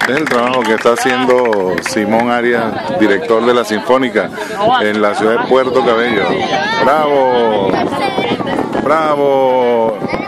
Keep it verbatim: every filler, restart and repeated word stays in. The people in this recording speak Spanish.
Este es el trabajo que está haciendo Simón Arias, director de la Sinfónica en la ciudad de Puerto Cabello. ¡Bravo! ¡Bravo!